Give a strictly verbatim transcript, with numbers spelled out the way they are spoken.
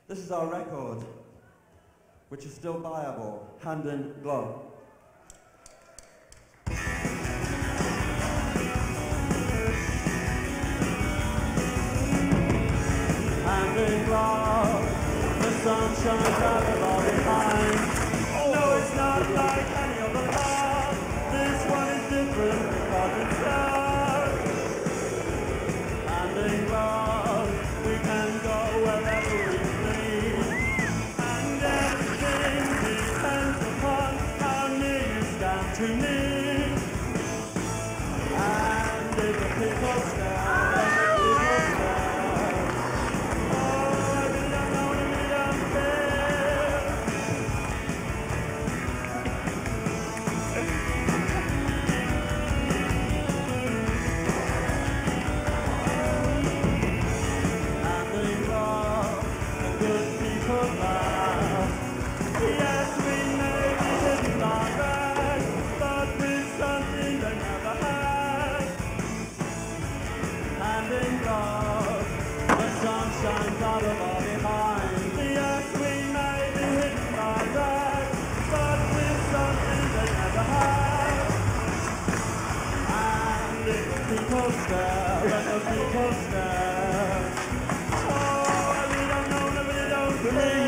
This is our record, which is still viable, Hand in Glove. Hand in glove, the sun shines out of all behind. Oh. No, it's not like any other love. This one is different because it's love. Hand in glove, we can go wherever we please. And everything depends upon how near you stand to me. And if the people stand, the people stand. Shines out of all behind. Yes, we may be hidden by that, but with something they never had. And if the people stare, let the people stare. Oh, I really don't know, I really don't believe.